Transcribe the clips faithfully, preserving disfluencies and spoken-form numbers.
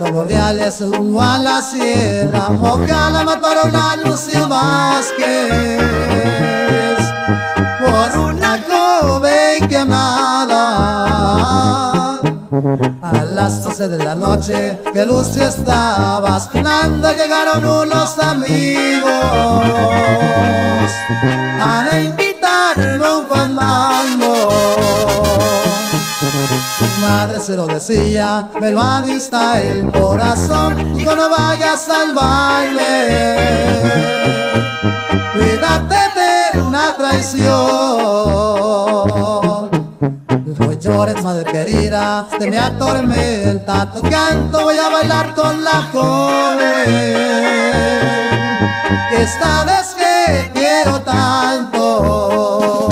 pavos reales rumbo a la sierra mojada mataron a Lucio Vázquez por una joven quemada. A las doce de la noche que Lucio estaba esperando, llegaron unos amigos a invitarlo a un fandango. Su madre se lo decía, me lo avista el corazón, hijo, no vayas al baile, cuídate de una traición. No llores, madre querida, te me atormenta tu canto, voy a bailar con la joven, esta vez que quiero tanto.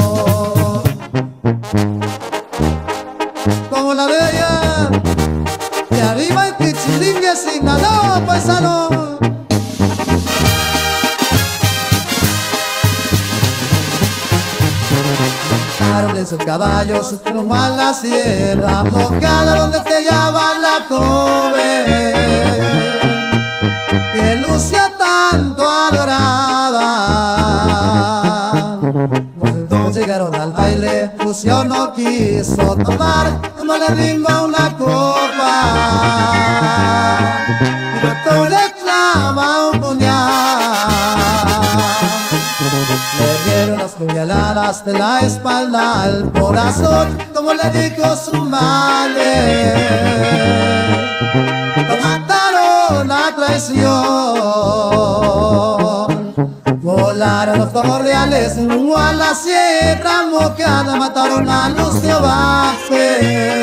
Como la de ella, de arriba el pichilingue sin nada, paisano. De sus caballos rumbo a la sierra mojada donde te llama la joven que Lucio tanto adoraba. Cuando llegaron al baile, Lucio no quiso tomar, no le brindó una copa, pero tú le clava un puñal. Le dieron las puñaladas de la espalda al corazón, como le dijo su madre. Lo mataron a traición. Volaron los pavos reales rumbo a la sierra mojada, mataron a Lucio Vázquez